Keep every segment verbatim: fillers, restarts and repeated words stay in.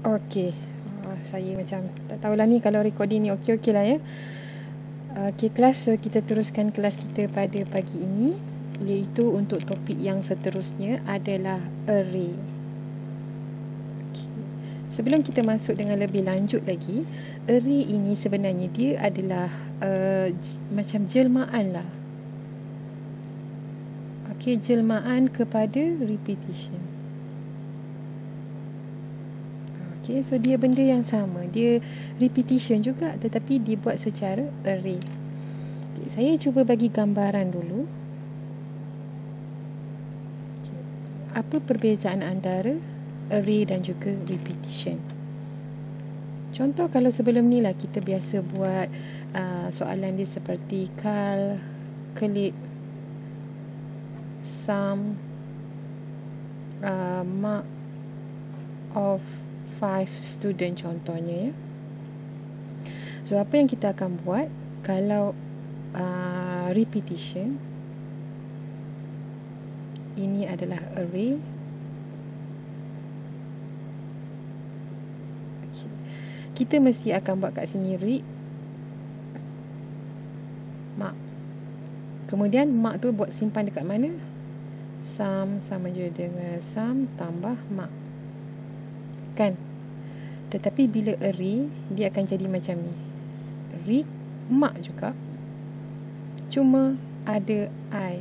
Okey. Uh, saya macam tak tahulah ni kalau recording ni okey-okey lah ya. Okey kelas, so kita teruskan kelas kita pada pagi ini, iaitu untuk topik yang seterusnya adalah array. Okay. Sebelum kita masuk dengan lebih lanjut lagi, array ini sebenarnya dia adalah uh, j- macam jelmaan lah. Okey, jelmaan kepada repetition. Okay, so dia benda yang sama. Dia repetition juga, tetapi dibuat secara array. Okay, saya cuba bagi gambaran dulu. Okay. Apa perbezaan antara array dan juga repetition? Contoh kalau sebelum ni lah kita biasa buat uh, soalan dia seperti kal, kelit, sum, uh, mark of five student contohnya ya. So apa yang kita akan buat kalau uh, repetition, ini adalah array. Okay. Kita mesti akan buat kat sini read mark. Kemudian mark tu buat simpan dekat mana? Sum sama je dengan sum tambah mark. Kan? Tetapi bila array, dia akan jadi macam ni. Read mark juga, cuma ada I.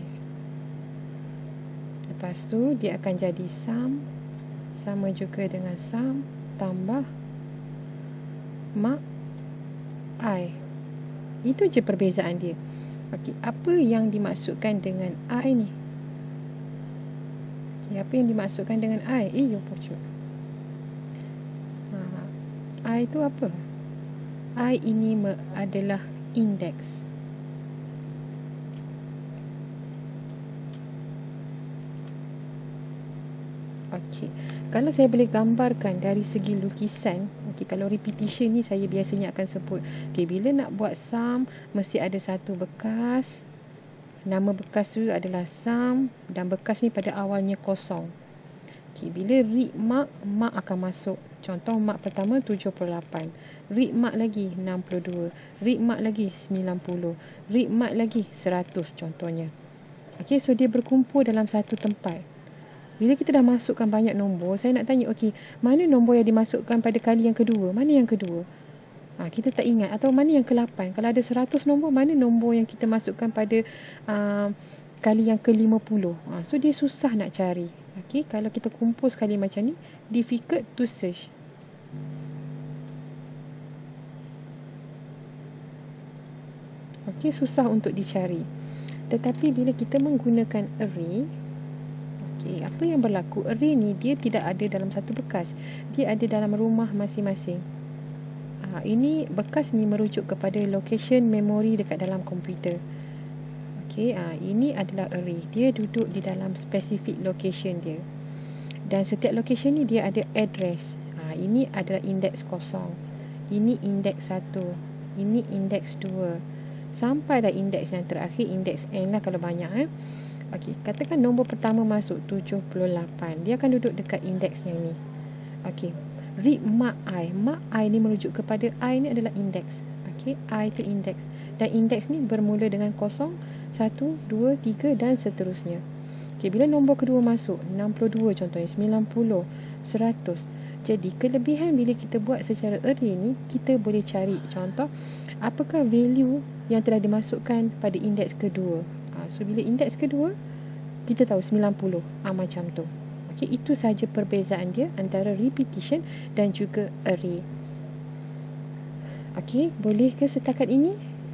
Lepas tu dia akan jadi sum sama juga dengan sum tambah mark I. Itu je perbezaan dia. Okey, apa yang dimaksudkan dengan I ni? Okay, apa yang dimaksudkan dengan I? Eh, you pocok. I itu apa? I ini adalah index. Okey. Kalau saya boleh gambarkan dari segi lukisan, okey, kalau repetition ni saya biasanya akan sebut, okey, bila nak buat sum mesti ada satu bekas. Nama bekas tu adalah sum dan bekas ni pada awalnya kosong. Okay, bila read mark, mark akan masuk. Contoh mark pertama tujuh puluh lapan. Read mark lagi enam puluh dua. Read mark lagi sembilan puluh. Read mark lagi seratus contohnya. Okay, so dia berkumpul dalam satu tempat. Bila kita dah masukkan banyak nombor, saya nak tanya, okay, mana nombor yang dimasukkan pada kali yang kedua? Mana yang kedua? Ha, kita tak ingat. Atau mana yang ke lapan? Kalau ada seratus nombor, mana nombor yang kita masukkan pada uh, kali yang ke lima puluh? Ha, so dia susah nak cari. Okay, kalau kita kumpul sekali macam ni, difficult to search. Okay, susah untuk dicari. Tetapi bila kita menggunakan array, okay, apa yang berlaku? Array ni dia tidak ada dalam satu bekas. Dia ada dalam rumah masing-masing. Ha, ini bekas ni merujuk kepada location memori dekat dalam komputer. Okay, ha, ini adalah array. Dia duduk di dalam specific location dia. Dan setiap location ni dia ada address. Ha, ini adalah indeks kosong. Ini indeks satu. Ini indeks dua. Sampailah indeks yang terakhir, indeks N lah kalau banyak. Eh. Okay, katakan nombor pertama masuk tujuh puluh lapan. Dia akan duduk dekat indeks yang ni. Okay, read mark I. Mark I ni merujuk kepada I ni adalah indeks. Okay, I tu indeks. Dan indeks ni bermula dengan kosong, satu, dua, tiga dan seterusnya. Okay, bila nombor kedua masuk, enam puluh dua contohnya, sembilan puluh, seratus. Jadi, kelebihan bila kita buat secara array ni, kita boleh cari. Contoh, apakah value yang telah dimasukkan pada indeks kedua. Ha, so, bila indeks kedua, kita tahu sembilan puluh. Ha, macam tu. Okay, itu sahaja perbezaan dia antara repetition dan juga array. Okay, boleh ke setakat ini?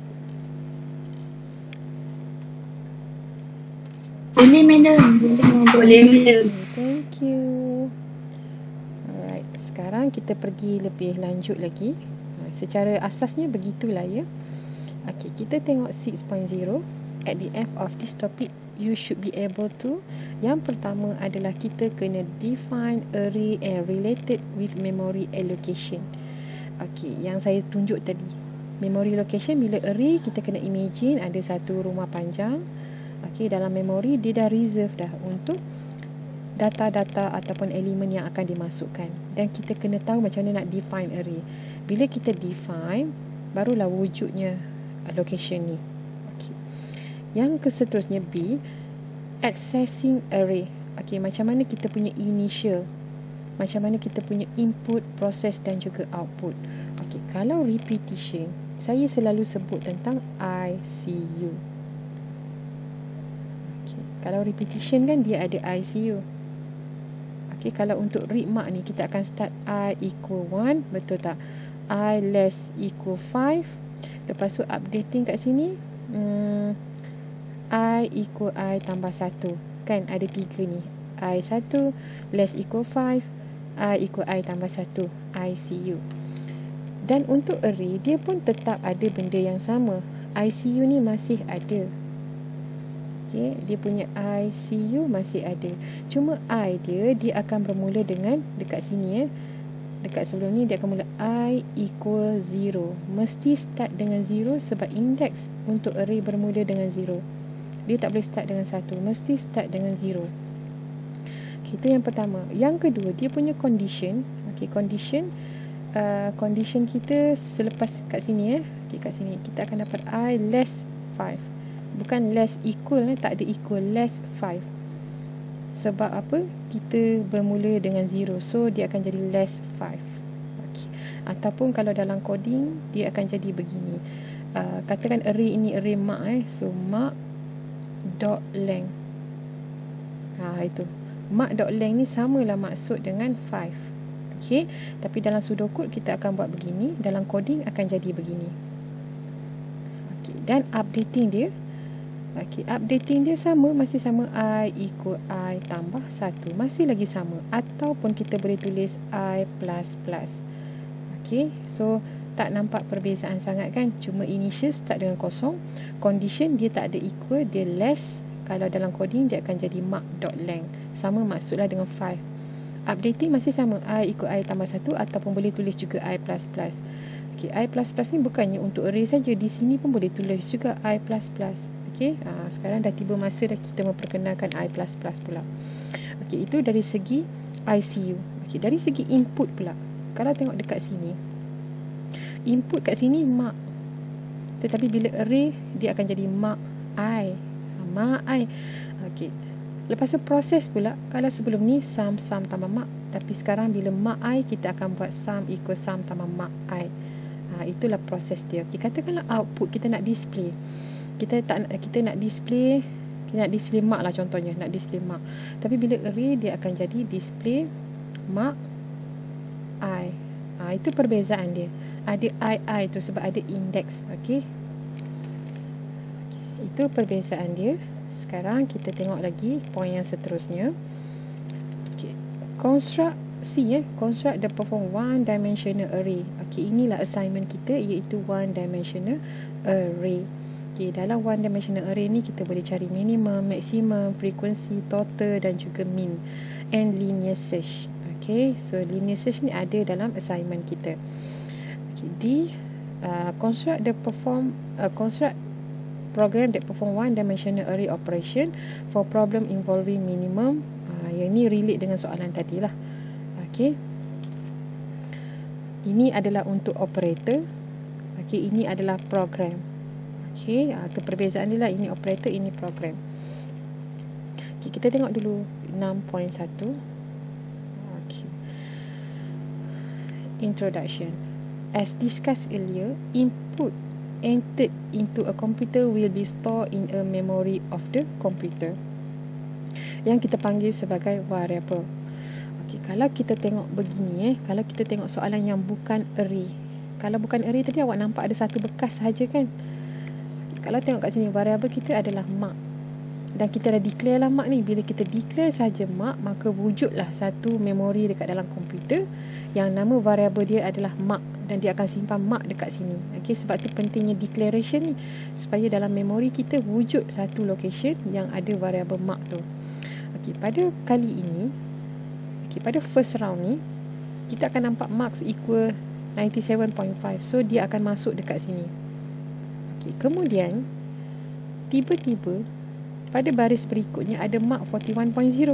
Boleh, madam. Boleh, madam. Thank you. Alright, sekarang kita pergi lebih lanjut lagi. Ha, secara asasnya begitulah ya. Okey, kita tengok six point zero. At the end of this topic, you should be able to. Yang pertama adalah kita kena define array and related with memory allocation. Okey, yang saya tunjuk tadi. Memory allocation, bila array kita kena imagine ada satu rumah panjang. Okey, dalam memori dia dah reserve dah untuk data-data ataupun elemen yang akan dimasukkan. Dan kita kena tahu macam mana nak define array. Bila kita define, barulah wujudnya location ni. Okay. Yang seterusnya B, accessing array. Okay, macam mana kita punya initial, macam mana kita punya input, proses dan juga output. Okay, kalau repetition, saya selalu sebut tentang I C U. Okay, kalau repetition kan dia ada I C U. Okay, kalau untuk read mark ni kita akan start I equal one, betul tak? I less equal five. Lepas tu updating kat sini, hmm, I equal I tambah satu. Kan ada tiga ni. I satu, less equal five, I equal I tambah satu, I C U. Dan untuk array, dia pun tetap ada benda yang sama. I C U ni masih ada. Okay, dia punya I C U masih ada. Cuma I dia, dia akan bermula dengan, dekat sini eh, dekat sebelum ni dia akan mula I equal zero. Mesti start dengan zero sebab index untuk array bermula dengan zero. Dia tak boleh start dengan satu, mesti start dengan zero. Itu yang pertama. Yang kedua, dia punya condition. Okay, condition uh, condition kita selepas kat sini eh. Okay, kat sini kita akan dapat I less five. Bukan less equal eh, tak ada equal, less five. Sebab apa? Kita bermula dengan zero, so dia akan jadi less five. Okay. Ataupun kalau dalam coding, dia akan jadi begini. Uh, katakan array ini array mark eh. So mark dot length. Ha, itu. Mark dot length ni samalah maksud dengan five. Okay. Tapi dalam pseudocode kita akan buat begini. Dalam coding akan jadi begini. Okay. Dan updating dia, okay, updating dia sama, masih sama I equal I tambah satu. Masih lagi sama. Ataupun kita boleh tulis I plus plus. Okay, so tak nampak perbezaan sangat kan? Cuma initial start dengan kosong. Condition dia tak ada equal, dia less. Kalau dalam coding dia akan jadi mark dot length. Sama maksudlah dengan five. Updating masih sama, I equal I tambah satu. Ataupun boleh tulis juga I plus plus. Okay, I plus plus ni bukannya untuk array saja. Di sini pun boleh tulis juga I plus plus. Okay, ha, sekarang dah tiba masa dah kita memperkenalkan I plus plus pula. Okay, itu dari segi I C U. Okay, dari segi input pula. Kalau tengok dekat sini, input kat sini mark. Tetapi bila array, dia akan jadi mark I. Ha, mark I. Okay. Lepas tu proses pula. Kalau sebelum ni sum, sum tambah mark. Tapi sekarang bila mark I, kita akan buat sum equal sum tambah mark I. Ha, itulah proses dia. Okay, katakanlah output kita nak display. Kita tak nak, kita nak display, kita nak display mark lah contohnya, nak display mark. Tapi bila array dia akan jadi display mark I. Ha, itu perbezaan dia. Ada I I tu sebab ada index. Okey. Itu perbezaan dia. Sekarang kita tengok lagi poin yang seterusnya. Okey. Construct C eh, construct the perform one dimensional array. Okey, inilah assignment kita, iaitu one dimensional array. Okay, dalam one dimensional array ni kita boleh cari minimum, maximum, frequency, total dan juga mean, and linear search. Okay, so linear search ni ada dalam assignment kita. Okay, D, uh, construct the perform uh, construct program that perform one dimensional array operation for problem involving minimum. Uh, yang ni relate dengan soalan tadi lah. Okay, ini adalah untuk operator. Okay, ini adalah program. Okey, itu perbezaan dia lah. Ini operator, ini program. Okay, kita tengok dulu enam titik satu. Okay. Introduction. As discussed earlier, input entered into a computer will be stored in a memory of the computer, yang kita panggil sebagai variable. Okey, kalau kita tengok begini eh, kalau kita tengok soalan yang bukan array. Kalau bukan array tadi awak nampak ada satu bekas sahaja kan? Kalau tengok kat sini, variable kita adalah mark. Dan kita dah declare lah mark ni. Bila kita declare saja mark, maka wujudlah satu memori dekat dalam komputer yang nama variable dia adalah mark. Dan dia akan simpan mark dekat sini. Okay, sebab tu pentingnya declaration ni. Supaya dalam memori kita wujud satu location yang ada variable mark tu. Okay, pada kali ini, okay, pada first round ni, kita akan nampak marks equal ninety-seven point five. So, dia akan masuk dekat sini. Okay, kemudian tiba-tiba pada baris berikutnya ada mark forty-one point zero.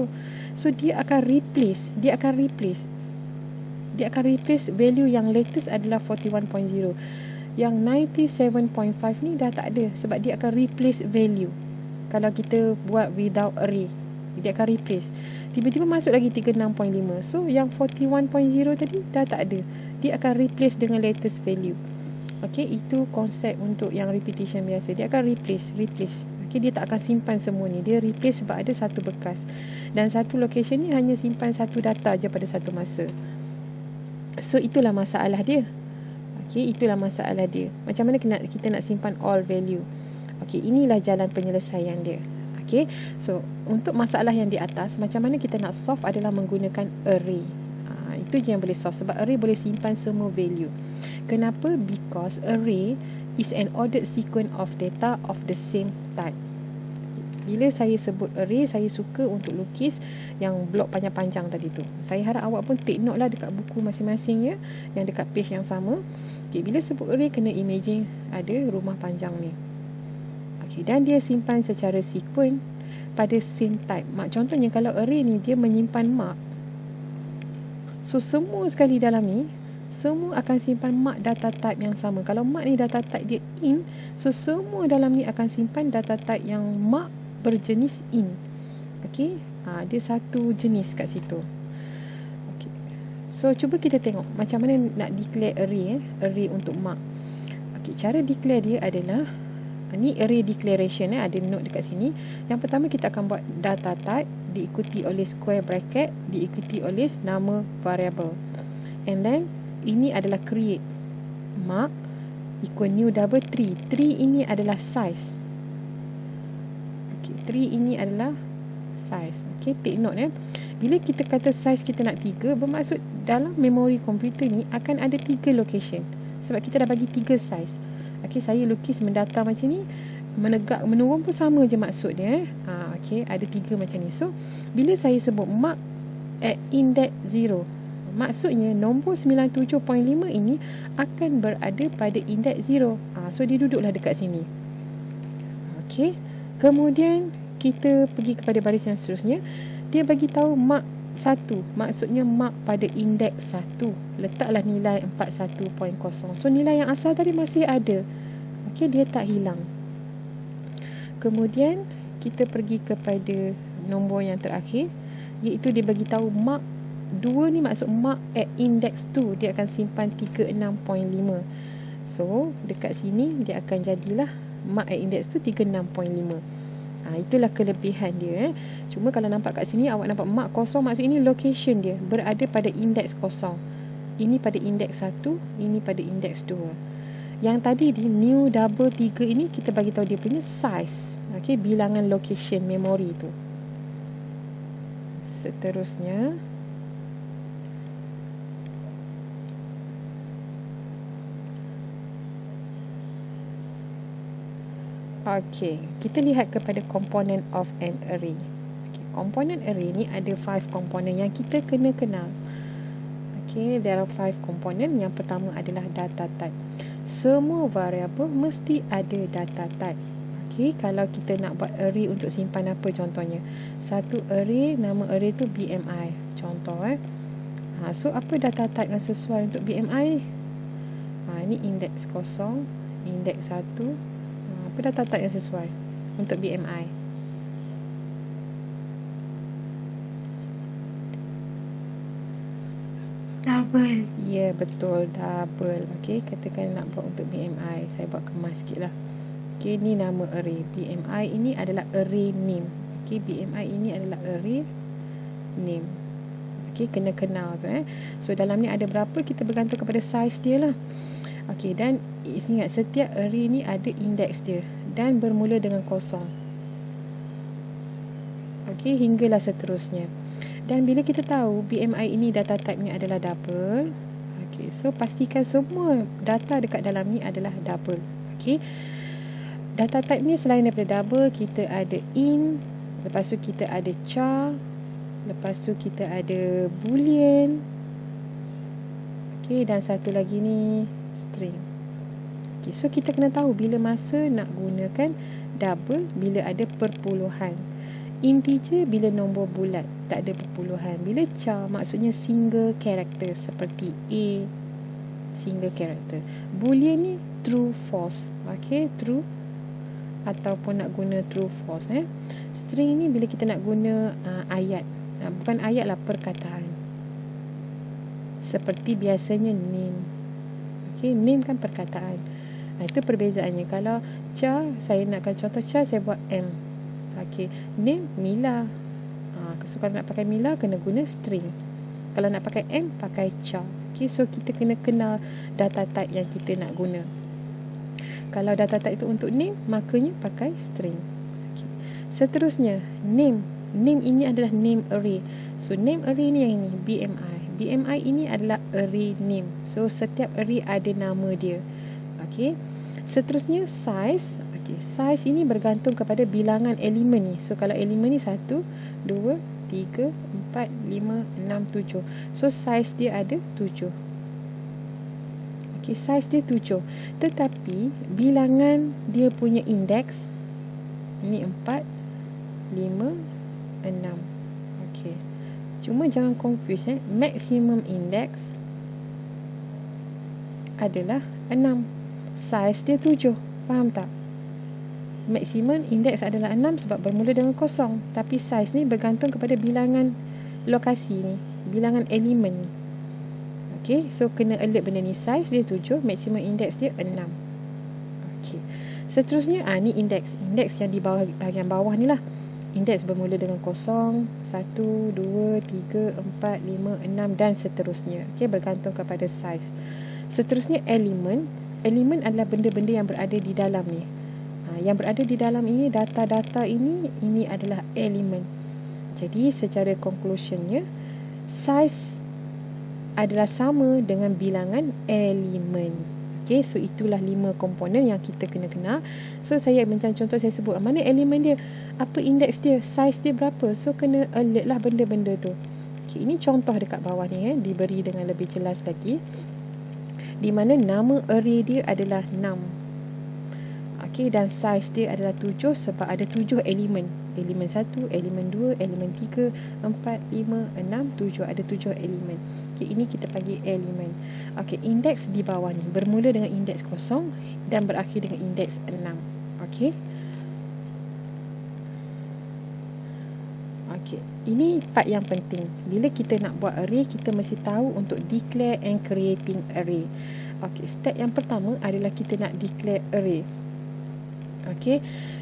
So dia akan replace, dia akan replace dia akan replace value yang latest adalah forty one point zero. Yang ninety-seven point five ni dah tak ada sebab dia akan replace value. Kalau kita buat without array, dia akan replace. Tiba-tiba masuk lagi tiga puluh enam point lima. So yang forty one point zero tadi dah tak ada. Dia akan replace dengan latest value. Okey, itu konsep untuk yang repetition biasa. Dia akan replace, replace. Okey, dia tak akan simpan semua ni. Dia replace sebab ada satu bekas. Dan satu location ni hanya simpan satu data je pada satu masa. So itulah masalah dia. Okey, itulah masalah dia. Macam mana kita nak, kita nak simpan all value. Okey, inilah jalan penyelesaian dia. Okey, so untuk masalah yang di atas, macam mana kita nak solve adalah menggunakan array. Ha, itu je yang boleh solve sebab array boleh simpan semua value. Kenapa? Because array is an ordered sequence of data of the same type. Bila saya sebut array, saya suka untuk lukis yang blok panjang-panjang tadi tu. Saya harap awak pun take note lah dekat buku masing-masing ya, yang dekat page yang sama. Okay, bila sebut array, kena imagine ada rumah panjang ni. Okay, dan dia simpan secara sequence pada same type. Mak, contohnya kalau array ni dia menyimpan mark, so semua sekali dalam ni semua akan simpan mark data type yang sama. Kalau mark ni data type dia int, so semua dalam ni akan simpan data type yang mark berjenis int. Okey, ha, dia satu jenis kat situ. Okey, so cuba kita tengok macam mana nak declare array eh? Array untuk mark. Okey, cara declare dia adalah ni array declaration eh, ada note dekat sini. Yang pertama kita akan buat data type diikuti oleh square bracket diikuti oleh nama variable. And then ini adalah create mark equal new double three. three ini adalah size. Okey, three ini adalah size. Okey, take note eh. Bila kita kata size kita nak tiga, bermaksud dalam memori komputer ni akan ada tiga location. Sebab kita dah bagi tiga size. Okey, saya lukis mendata macam ni, menegak menurun pun sama je maksud dia eh. Ha, okey, ada tiga macam ni. So, bila saya sebut mark at index zero, maksudnya nombor sembilan puluh tujuh point lima ini akan berada pada index zero. Ha, so dia duduklah dekat sini. Okey. Kemudian kita pergi kepada baris yang seterusnya. Dia bagi tahu mark satu, maksudnya mark pada indeks satu. Letaklah nilai empat puluh satu point kosong. So nilai yang asal tadi masih ada. Okey, dia tak hilang. Kemudian kita pergi kepada nombor yang terakhir, iaitu dia bagi tahu mark dua ni maksud mark at index dua, dia akan simpan tiga puluh enam point lima. So dekat sini dia akan jadilah mark at index tu tiga puluh enam point lima. Ha, itulah kelebihan dia eh. Cuma kalau nampak kat sini awak nampak mark kosong, maksud ini location dia berada pada indeks kosong. Ini pada indeks satu, ini pada indeks dua. Yang tadi di new double tiga ini kita bagi tahu dia punya size. Okey, bilangan location memori tu. Seterusnya Okey, kita lihat kepada component of an array. Okay, component array ni ada five component yang kita kena kenal. Okey, there are five component. Yang pertama adalah data type. Semua variable mesti ada data type. Okey, kalau kita nak buat array untuk simpan apa contohnya? Satu array, nama array tu B M I. Contoh eh. Ha, so apa data type yang sesuai untuk B M I ni? Ha, ini indeks kosong, indeks satu. Apa data type yang sesuai untuk B M I? Double. Ya, yeah, betul, double. Okey, katakan nak buat untuk B M I. Saya buat kemas sikit lah. Okey, ni nama array. B M I ini adalah array name. Okey, B M I ini adalah array name. Okey, kena kenal tu eh. So, dalam ni ada berapa, kita bergantung kepada size dia lah. Okey, dan ingat setiap array ni ada indeks dia dan bermula dengan kosong. Okey, hinggalah seterusnya. Dan bila kita tahu B M I ini data type ni adalah double, okey, so pastikan semua data dekat dalam ni adalah double. Okey. Data type ni selain daripada double, kita ada int, lepas tu kita ada char, lepas tu kita ada boolean. Okey, dan satu lagi ni string. Okay, so kita kena tahu bila masa nak gunakan double, bila ada perpuluhan. Integer bila nombor bulat, tak ada perpuluhan. Bila char maksudnya single character, seperti A, single character. Boolean ni true false. Okey, true ataupun nak guna true false eh. String ni bila kita nak guna uh, ayat. Uh, bukan ayat lah, perkataan. Seperti biasanya name. Okey, name kan perkataan. Nah, itu perbezaannya. Kalau char, saya nakkan contoh char, saya buat M. Okey, name Mila. Ha, so kalau nak pakai Mila kena guna string. Kalau nak pakai M, pakai char. Okey, so kita kena kenal data type yang kita nak guna. Kalau data type itu untuk name, makanya pakai string. Okay. Seterusnya, name. Name ini adalah name array. So, name array ni yang ini, B M I. B M I ini adalah array name. So, setiap array ada nama dia. Okey. Seterusnya, size. Okey, size ini bergantung kepada bilangan elemen ni. So, kalau elemen ni satu, dua, tiga, empat, lima, enam, tujuh. So, size dia ada tujuh. Okay, size dia tujuh. Tetapi bilangan dia punya indeks ni empat, lima, enam. Okay. Cuma jangan confuse eh. Maximum index adalah enam. Size dia tujuh. Faham tak? Maximum index adalah enam sebab bermula dengan kosong. Tapi size ni bergantung kepada bilangan lokasi ni, bilangan elemen ni. Okay, so kena alert benda ni. Size dia tujuh, maximum index dia enam. Okay. Seterusnya, ah ni indeks. Indeks yang di bawah, bahagian bawah ni lah. Indeks bermula dengan kosong, satu, dua, tiga, empat, lima, enam dan seterusnya. Okay, bergantung kepada size. Seterusnya, elemen. Elemen adalah benda-benda yang berada di dalam ni. Ha, yang berada di dalam ini, data-data ini, ini adalah elemen. Jadi, secara conclusionnya, size adalah sama dengan bilangan elemen. Okey, so itulah lima komponen yang kita kena kenal. So saya macam contoh saya sebut mana elemen dia, apa indeks dia, size dia berapa. So kena alert lah benda-benda tu. Okey, ini contoh dekat bawah ni eh, diberi dengan lebih jelas lagi. Di mana nama array dia adalah enam. Okey, dan size dia adalah tujuh sebab ada tujuh elemen. Elemen satu, elemen dua, elemen tiga, empat, lima, enam, tujuh. Ada tujuh elemen. Okay, ini kita panggil elemen. Okey, indeks di bawah ni bermula dengan indeks kosong dan berakhir dengan indeks enam. Okey. Okey, ini part yang penting. Bila kita nak buat array, kita mesti tahu untuk declare and creating array. Okey, step yang pertama adalah kita nak declare array. Okey.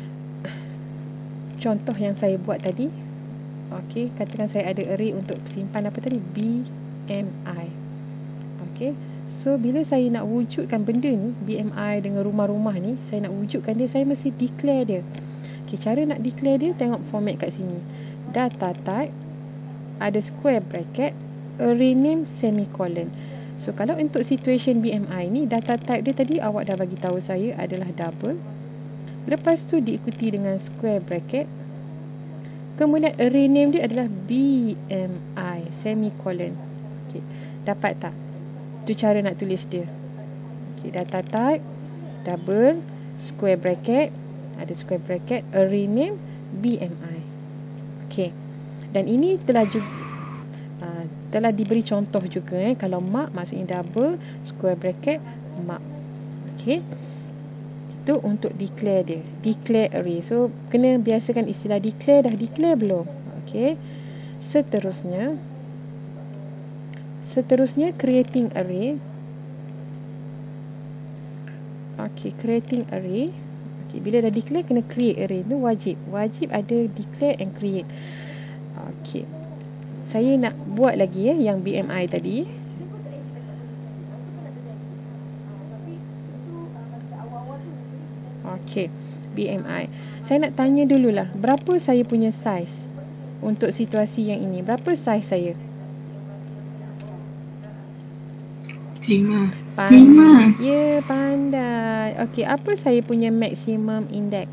Contoh yang saya buat tadi. Okey, katakan saya ada array untuk simpan apa tadi? B M I. Okey. So bila saya nak wujudkan benda ni, B M I dengan rumah-rumah ni, saya nak wujudkan dia, saya mesti declare dia. Okey, cara nak declare dia, tengok format kat sini. Data type, ada square bracket, array name, semicolon. So kalau untuk situation B M I ni, data type dia tadi awak dah bagi tahu saya adalah double. Lepas tu diikuti dengan square bracket. Kemudian array name dia adalah B M I, semicolon. Okey, dapat tak? Itu cara nak tulis dia. Okey, data type, double, square bracket, ada square bracket, array name, B M I. Okey. Dan ini telah juga uh, telah diberi contoh juga eh. Kalau mark maksudnya double, square bracket, mark. Okey. Itu untuk declare dia. Declare array. So, kena biasakan istilah declare. Dah declare belum? Okey. Seterusnya. Seterusnya, creating array. Okey, creating array. Okey, bila dah declare, kena create array. Itu wajib. Wajib ada declare and create. Okey. Saya nak buat lagi ya, yang B M I tadi. Okey, B M I. Saya nak tanya dululah, berapa saya punya size untuk situasi yang ini? Berapa size saya? Lima. Pandai. Lima. Ya, pandai. Okey, apa saya punya maximum index?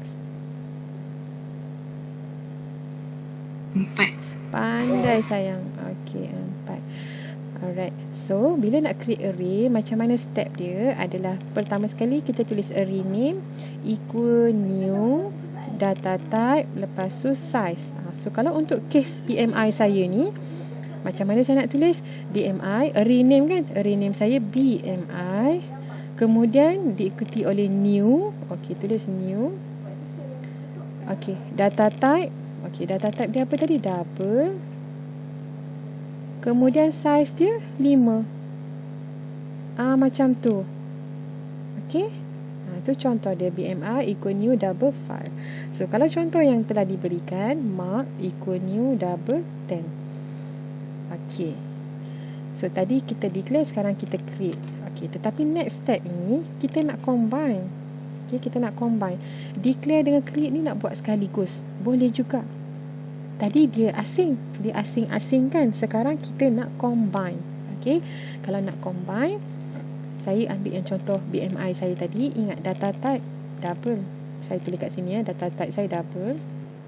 Empat. Pandai sayang. Okey, empat. Alright. So, bila nak create array, macam mana step dia adalah pertama sekali kita tulis array name equal new data type, lepas tu size. Ha, so kalau untuk case B M I saya ni, macam mana saya nak tulis? B M I, array name kan? Array name saya B M I. Kemudian diikuti oleh new. Okey, tulis new. Okey, data type. Okey, data type dia apa tadi? Double. Kemudian size dia lima. Ah, macam tu. Okey. Ha, itu contoh dia B M I equal new double five. So kalau contoh yang telah diberikan, mark equal new double ten. Okey. So tadi kita declare, sekarang kita create. Okey, tetapi next step ni kita nak combine. Okey, kita nak combine. Declare dengan create ni nak buat sekaligus. Boleh juga. Tadi dia asing, dia asing-asing kan. Sekarang kita nak combine. Okey. Kalau nak combine, saya ambil yang contoh B M I saya tadi. Ingat data type double. Saya tulis kat sini ya, data type saya double.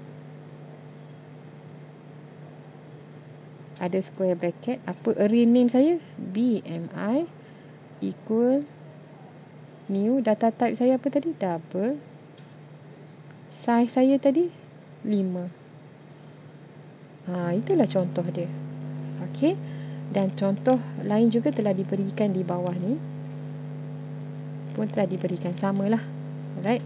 Ada square bracket. Apa array name saya? B M I equal new. Data type saya apa tadi? Double. Size saya tadi lima. Ha, itulah contoh dia. Okey. Dan contoh lain juga telah diberikan di bawah ni. Pun telah diberikan, samalah. Alright.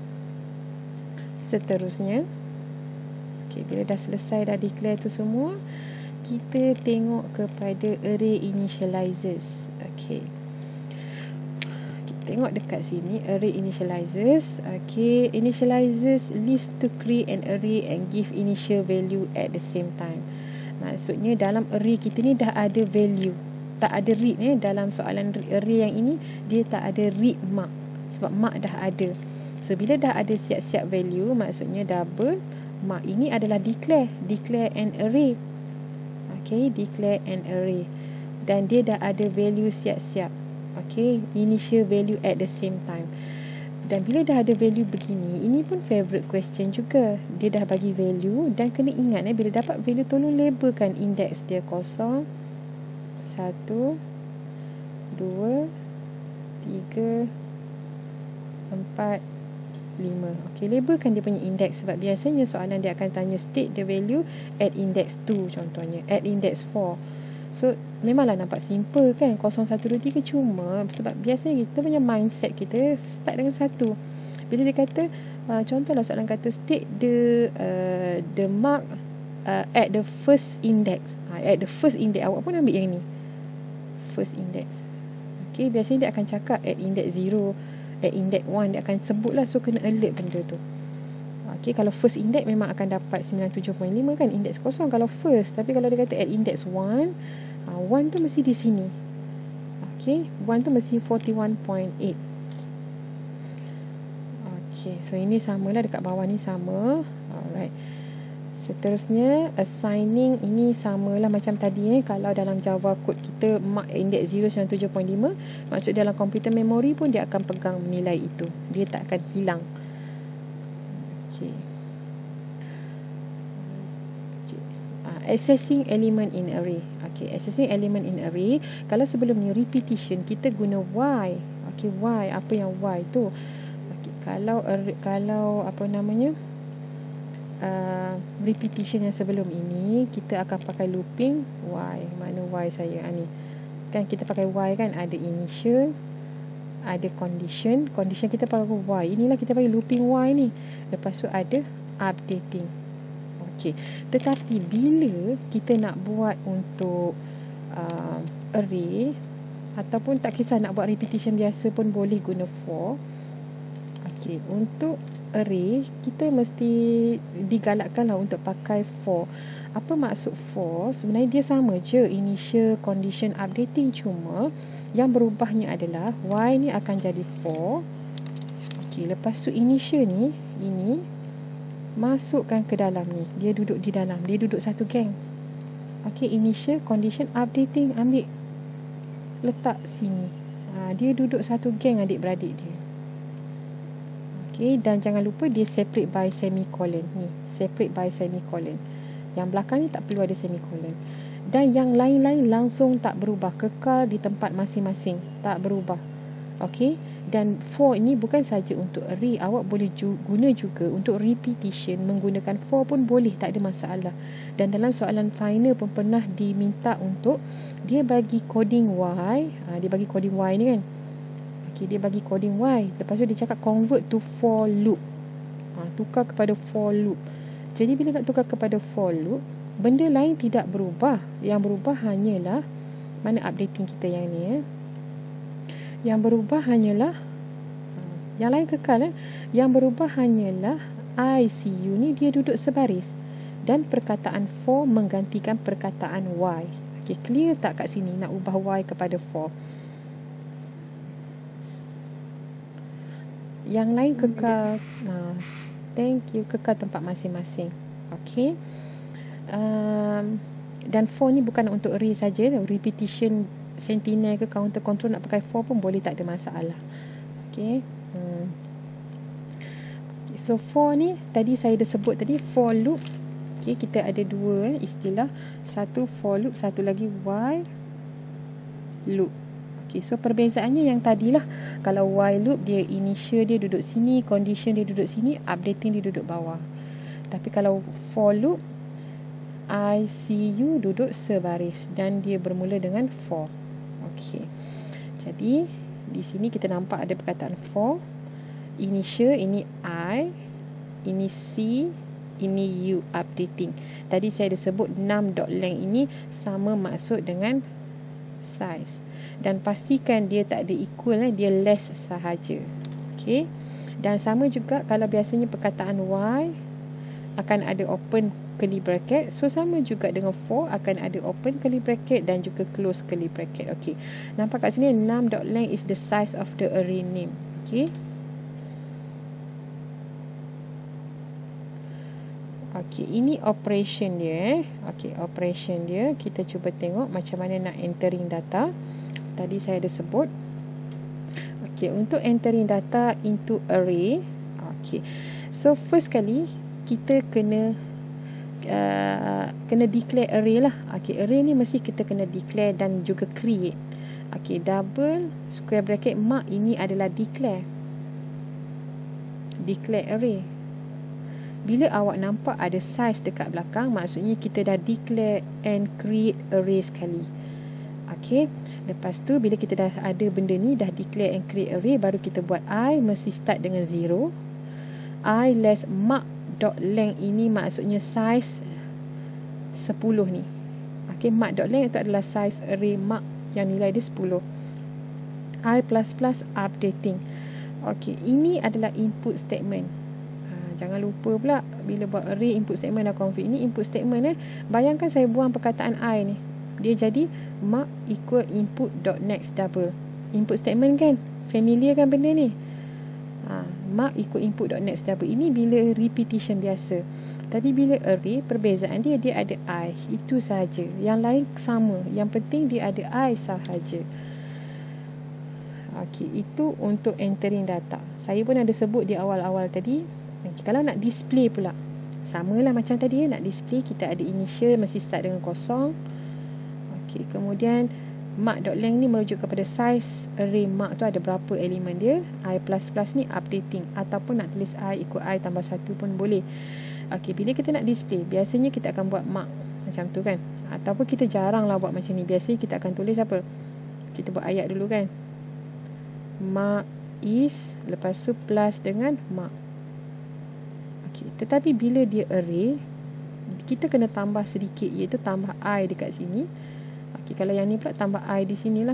Seterusnya, okey, bila dah selesai, dah declare tu semua, kita tengok kepada array initializers. Okey. Kita tengok dekat sini array initializers. Okey, initializers list to create an array and give initial value at the same time. Maksudnya dalam array kita ni dah ada value. Tak ada read eh. Dalam soalan array yang ini, dia tak ada read mark. Sebab mark dah ada. So, bila dah ada siap-siap value, maksudnya double mark ini adalah declare. Declare an array. Okay, declare an array. Dan dia dah ada value siap-siap. Okay, initial value at the same time. Dan bila dah ada value begini, ini pun favorite question juga. Dia dah bagi value dan kena ingat eh, bila dapat value tolong labelkan index dia kosong, satu, dua, tiga, empat, lima. Okey, labelkan dia punya index sebab biasanya soalan dia akan tanya state the value at index two contohnya, at index four. So, memanglah nampak simple kan, kosong, satu, dua, tiga, cuma sebab biasanya kita punya mindset kita start dengan satu. Bila dia kata, uh, contohlah soalan kata state the uh, the mark uh, at the first index. Uh, at the first index, awak pun ambil yang ni. First index. Okay, biasanya dia akan cakap at index zero, at index one, dia akan sebut lah. So, kena alert benda tu. Okay, kalau first index memang akan dapat sembilan puluh tujuh perpuluhan lima kan, index kosong kalau first. Tapi kalau dia kata at index one, uh, one tu mesti di sini. Okay, one tu mesti forty-one point eight. Okay, so ini samalah dekat bawah ni sama. Alright. Seterusnya, assigning ini samalah macam tadi eh. Kalau dalam Java code kita mark index zero sembilan puluh tujuh perpuluhan lima, maksud dalam komputer memory pun dia akan pegang nilai itu. Dia tak akan hilang. Okay. Okay. Uh, accessing element in array. Okay, accessing element in array. Kalau sebelum ni repetition, kita guna y. Okay, y. Apa yang y tu? Okay, kalau array, kalau apa namanya? Uh, repetition yang sebelum ini, kita akan pakai looping y. Mana y saya? Ha, ni. Kan kita pakai y kan, ada initial, ada condition. Condition kita pakai y. Inilah kita pakai looping y ni. Lepas tu ada updating. Okey. Tetapi bila kita nak buat untuk uh, array, ataupun tak kisah nak buat repetition biasa pun boleh guna for. Okey. Untuk array, kita mesti digalakkan lah untuk pakai for. Apa maksud for? Sebenarnya dia sama je, initial, condition, updating. Cuma yang berubahnya adalah y ni akan jadi for. Okey, lepas tu initial ni, ini masukkan ke dalam ni. Dia duduk di dalam, dia duduk satu geng. Okey, initial, condition, updating, ambil letak sini. Ha, dia duduk satu geng adik-beradik dia. Okey, dan jangan lupa dia separate by semicolon ni, separate by semicolon. Yang belakang ni tak perlu ada semicolon. Dan yang lain-lain langsung tak berubah, kekal di tempat masing-masing, tak berubah. Okey, Dan for ini bukan saja untuk array, awak boleh ju- guna juga untuk repetition. Menggunakan for pun boleh, tak ada masalah. Dan dalam soalan final pun pernah diminta untuk dia bagi coding Y, ha, dia bagi coding Y ni kan. Okay, dia bagi coding Y, lepas tu dia cakap convert to for loop, ha, tukar kepada for loop. Jadi bila nak tukar kepada for loop, benda lain tidak berubah. Yang berubah hanyalah, mana updating kita yang ni eh? Yang berubah hanyalah, yang lain kekal eh? Yang berubah hanyalah I C U ni dia duduk sebaris, dan perkataan for menggantikan perkataan Y. Okay, clear tak kat sini nak ubah Y kepada for? Yang lain kekal, nah, thank you, kekal tempat masing-masing. Okay, um, dan for ni bukan untuk array saja, repetition, sentinel ke counter control nak pakai for pun boleh, tak ada masalah. Okay, hmm. So for ni tadi saya dah sebut tadi, for loop. Okay, kita ada dua eh, istilah, satu for loop, satu lagi while loop. Okay, so perbezaannya yang tadilah, kalau while loop dia initial dia duduk sini, condition dia duduk sini, updating dia duduk bawah. Tapi kalau for loop, I C U duduk sebaris dan dia bermula dengan for. Okey. Jadi di sini kita nampak ada perkataan for, initial ini I, ini C, ini U, updating. Tadi saya ada sebut num.length ini sama maksud dengan size, dan pastikan dia tak ada equal, dia less sahaja. Okey. Dan sama juga kalau biasanya perkataan Y akan ada open curly bracket, so sama juga dengan for akan ada open curly bracket dan juga close curly bracket. Okey, nampak kat sini num.length is the size of the array name. Okey, okey, ini operation dia eh. Okey, operation dia kita cuba tengok macam mana nak entering data. Tadi saya ada sebut. Okey, untuk entering data into array. Okey, so first kali kita kena Uh, kena declare array lah. Okay, array ni mesti kita kena declare dan juga create. Okay, double square bracket mark ini adalah declare declare array. Bila awak nampak ada size dekat belakang, maksudnya kita dah declare and create array sekali. Okay, lepas tu bila kita dah ada benda ni, dah declare and create array, baru kita buat I mesti start dengan zero. I less mark dot length ini maksudnya size sepuluh ni. Okey, mark dot length itu adalah size array mark yang nilai dia sepuluh. I plus plus updating. Okey, ini adalah input statement. Ha, jangan lupa pula bila buat array input statement dan config. Ini input statement eh. Bayangkan saya buang perkataan I ni, dia jadi mark equal input dot next double. Input statement kan, familiar kan benda ni. Ha, mark equal input dot next double. Ini bila repetition biasa. Tadi bila array, perbezaan dia dia ada I, itu sahaja. Yang lain sama, yang penting dia ada I sahaja. Okey, itu untuk entering data. Saya pun ada sebut di awal-awal tadi. Okay, kalau nak display pula, samalah macam tadi, nak display kita ada initial mesti start dengan kosong. Okey, kemudian mark.length ni merujuk kepada size array mark tu ada berapa elemen dia. I plus plus ni updating, ataupun nak tulis I equal I tambah satu pun boleh. Okey, bila kita nak display, biasanya kita akan buat mark macam tu kan, ataupun kita jarang lah buat macam ni. Biasanya kita akan tulis apa, kita buat ayat dulu kan, mark is, lepas tu plus dengan mark. Okey, tetapi bila dia array, kita kena tambah sedikit, iaitu tambah I dekat sini. Okey, kalau yang ni pula tambah I di sinilah.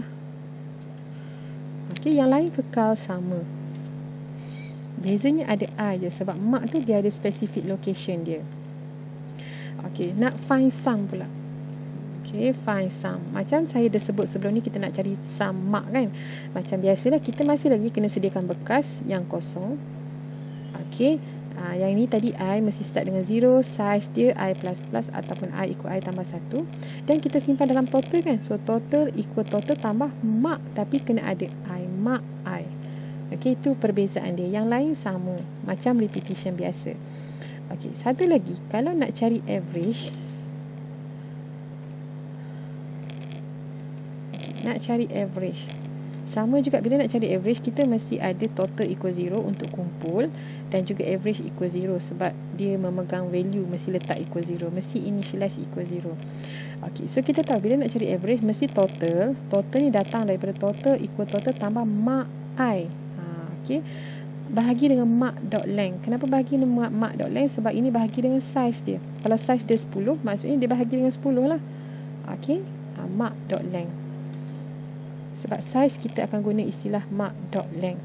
Okey, yang lain kekal sama. Bezanya ada I je, sebab mark tu dia ada specific location dia. Okey, nak find sum pula. Okey, find sum. Macam saya dah sebut sebelum ni, kita nak cari sum mark kan. Macam biasalah, kita masih lagi kena sediakan bekas yang kosong. Okey, ha, yang ini tadi I mesti start dengan zero, size dia I plus plus ataupun I equal I tambah satu. Dan kita simpan dalam total kan. So total equal total tambah mark, tapi kena ada I, mark I. Okey, itu perbezaan dia. Yang lain sama, macam repetition biasa. Okey, satu lagi, kalau nak cari average, nak cari average, Sama juga bila nak cari average, kita mesti ada total equal zero untuk kumpul, dan juga average equal zero sebab dia memegang value mesti letak equal zero, mesti initialize equal zero. Okey, so kita tahu bila nak cari average mesti total. Total ni datang daripada total equal total tambah mak I. Ha, okey. Bahagi dengan mak dot length. Kenapa bahagi dengan mak, mak dot length? Sebab ini bahagi dengan size dia. Kalau size dia sepuluh, maksudnya dia bahagi dengan sepuluh lah. Okey, ha, mak dot length. Sebab size kita akan guna istilah mak dot length.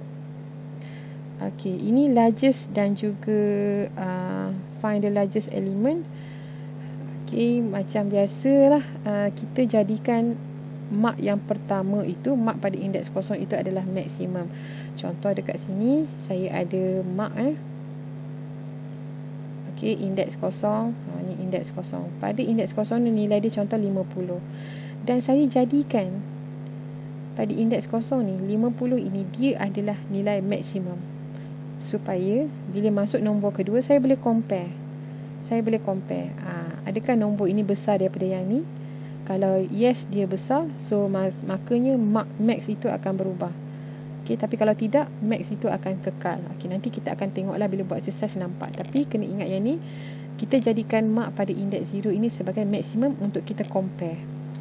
Okey, ini largest dan juga uh, find the largest element. Okey, macam biasalah, uh, kita jadikan mak yang pertama itu, mak pada indeks kosong itu adalah maksimum. Contoh dekat sini saya ada mak eh. Okey, indeks kosong. Ha, ni indeks kosong. Pada indeks kosong ni nilai dia contoh lima puluh. Dan saya jadikan pada indeks kosong ni lima puluh ini dia adalah nilai maksimum. Supaya bila masuk nombor kedua saya boleh compare. Saya boleh compare. Ha, adakah nombor ini besar daripada yang ni? Kalau yes dia besar, so mas, makanya max itu akan berubah. Okey, tapi kalau tidak, max itu akan kekal. Okey, nanti kita akan tengoklah bila buat exercise nampak. Tapi kena ingat yang ni, kita jadikan mak pada indeks zero ini sebagai maksimum untuk kita compare.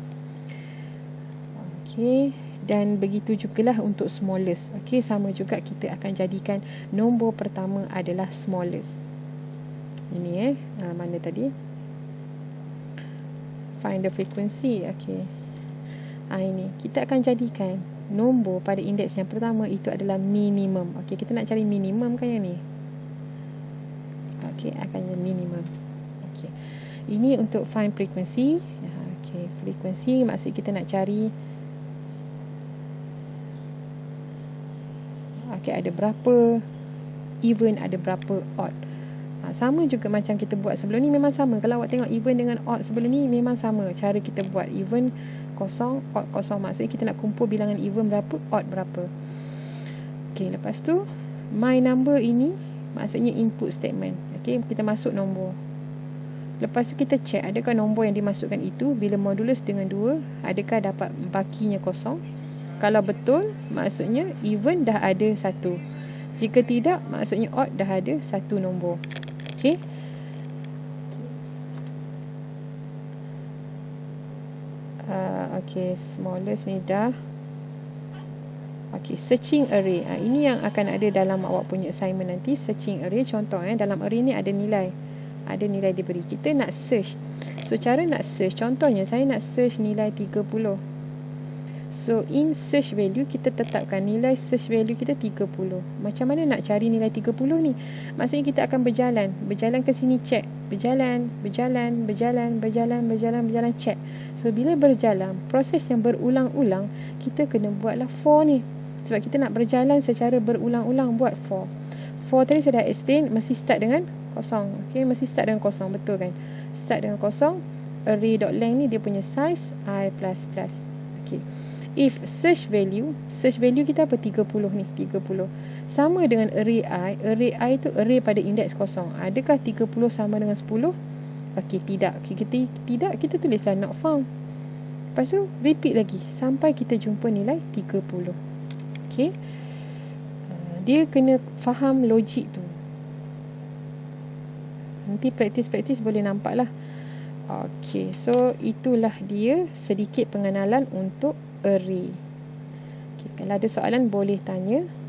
Okey, dan begitu jugalah untuk smallest. Okey, sama juga kita akan jadikan nombor pertama adalah smallest. Ini eh, ha, mana tadi? Find the frequency. Okey. Ha, ini kita akan jadikan nombor pada indeks yang pertama itu adalah minimum. Okey, kita nak cari minimum kan yang ni. Okey, akan jadi minimum. Okey. Ini untuk find frequency. Okey, frequency maksud kita nak cari okey ada berapa even, ada berapa odd. Ha, sama juga macam kita buat sebelum ni, memang sama. Kalau awak tengok even dengan odd sebelum ni memang sama cara kita buat. Even kosong, odd kosong. Maksudnya kita nak kumpul bilangan even berapa, odd berapa. Okey, lepas tu my number ini maksudnya input statement. Okey, kita masuk nombor. Lepas tu kita check adakah nombor yang dimasukkan itu bila modulus dengan dua, adakah dapat bakinya kosong. Kalau betul, maksudnya even dah ada satu. Jika tidak, maksudnya odd dah ada satu nombor. Okey. Uh, Okey, smallest ni dah. Okey, searching array. Uh, ini yang akan ada dalam awak punya assignment nanti. Searching array, contoh eh, dalam array ni ada nilai. Ada nilai diberi. Kita nak search. So, cara nak search, contohnya saya nak search nilai tiga puluh. So, in search value, kita tetapkan nilai search value kita tiga puluh. Macam mana nak cari nilai tiga puluh ni? Maksudnya kita akan berjalan. Berjalan ke sini, check. Berjalan, berjalan, berjalan, berjalan, berjalan, berjalan, check. So, bila berjalan, proses yang berulang-ulang, kita kena buatlah for ni. Sebab kita nak berjalan secara berulang-ulang, buat for. For tadi saya dah explain, mesti start dengan kosong. Okay, mesti start dengan kosong, betul kan? Start dengan kosong. Array.length ni dia punya size I plus plus. Okay. If search value, search value kita apa? tiga puluh ni, tiga puluh. Sama dengan array I, array I tu array pada indeks kosong. Adakah tiga puluh sama dengan sepuluh? Okey, tidak. Okay, kita, tidak, kita tulislah not found. Lepas tu, repeat lagi sampai kita jumpa nilai tiga puluh. Okey. Dia kena faham logik tu. Nanti praktis-praktis boleh nampak lah. Okey, so itulah dia sedikit pengenalan untuk array. Okay, kalau ada soalan boleh tanya.